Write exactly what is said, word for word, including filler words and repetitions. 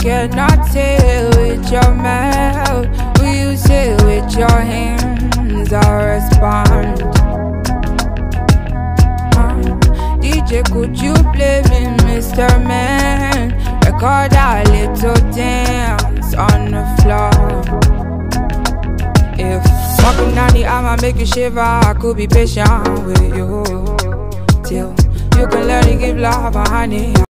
cannot say with your mouth, will you say with your hands? I'll respond. uh, D J, could you play me, Mister Man? Record a little dance on the floor. If walking down the aisle make you shiver, I could be patient with you till you can learn to give love, honey.